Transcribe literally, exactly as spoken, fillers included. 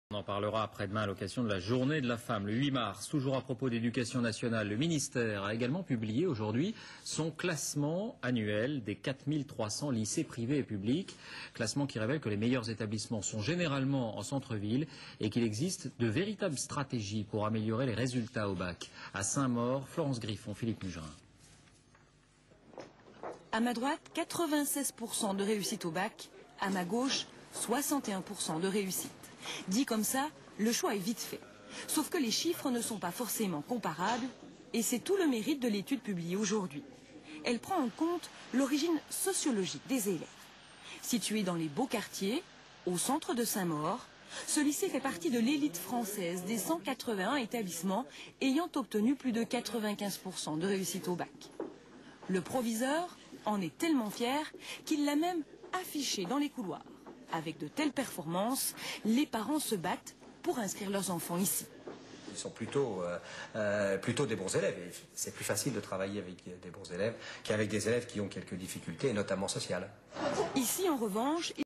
On en parlera après-demain à l'occasion de la journée de la femme, le huit mars. Toujours à propos d'éducation nationale, le ministère a également publié aujourd'hui son classement annuel des quatre mille trois cents lycées privés et publics. Classement qui révèle que les meilleurs établissements sont généralement en centre-ville et qu'il existe de véritables stratégies pour améliorer les résultats au bac. À Saint-Maur, Florence Griffon, Philippe Mugerin. À ma droite, quatre-vingt-seize pour cent de réussite au bac. À ma gauche, soixante et un pour cent de réussite. Dit comme ça, le choix est vite fait. Sauf que les chiffres ne sont pas forcément comparables, et c'est tout le mérite de l'étude publiée aujourd'hui. Elle prend en compte l'origine sociologique des élèves. Situé dans les beaux quartiers, au centre de Saint-Maur, ce lycée fait partie de l'élite française des cent quatre-vingt-un établissements ayant obtenu plus de quatre-vingt-quinze pour cent de réussite au bac. Le proviseur en est tellement fier qu'il l'a même affiché dans les couloirs. Avec de telles performances, les parents se battent pour inscrire leurs enfants ici. Ils sont plutôt, euh, euh, plutôt des bons élèves. C'est plus facile de travailler avec des bons élèves qu'avec des élèves qui ont quelques difficultés, notamment sociales. Ici, en revanche,